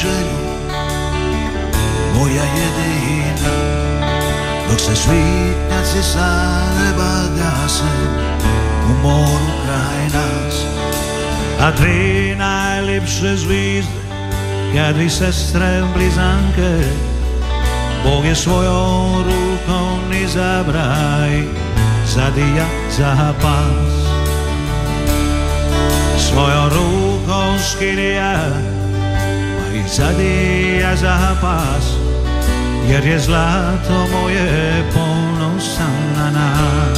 želju, moja jedina. Dok se svitnjaci sa neba gase u moru kraj nas, a dve najljepše zvizde, kad vi sestre blizanke, Bog je svojom rukom izabraj, zadija za pas. Svojom rukom skidija, pa i zadija za pas, jer je zlato moje ponosan na nas.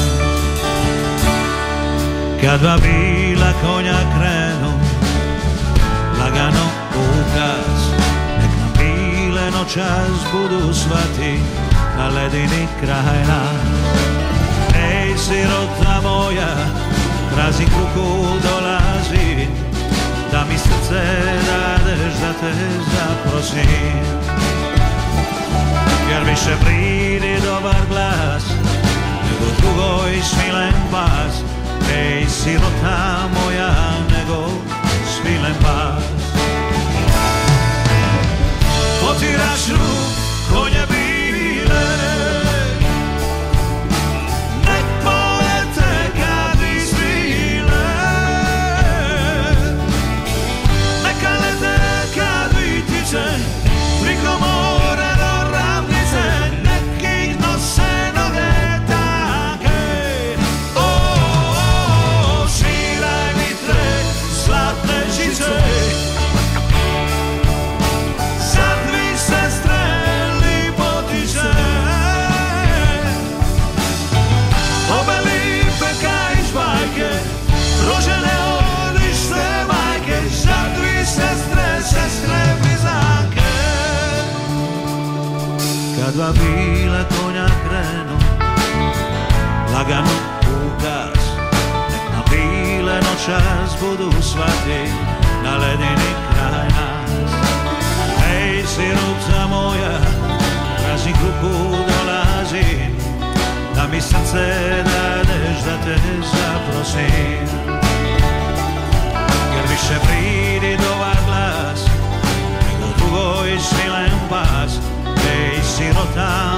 Kad dva bila konja krenu, lagano ukaz, nek nam bile noćas budu svati na ledini kraj nas. Ej, sirota moja, praznik ruku dolazi, da mi srce dadeš da te zaprosim. Jer više pridi dobar glas, nego drugoj smilen pas. Ej, sirota moja, nego smilen pas. Potiraš ruk konja bile, nek polete kad izbile, neka lete kad vitice, priko mora do ravnice, nek ih nose noge tanke. O, sviraj vitre, zlatne žice, sad vi sestre lipotice, obe lipe kaj žbajke, rožene odlične majke, sad vi sestre blizanke. Kad dva bila konja krenu, lagano ukaz, nek nam bile noćas budu svati na ledini kraj nas. Ej, siruca moja, praznik ruku dolazi, da mi srce dadeš da te zaprosim. Jer više pridi dobar glas, nego drugoj smilen pas. Ej, sirota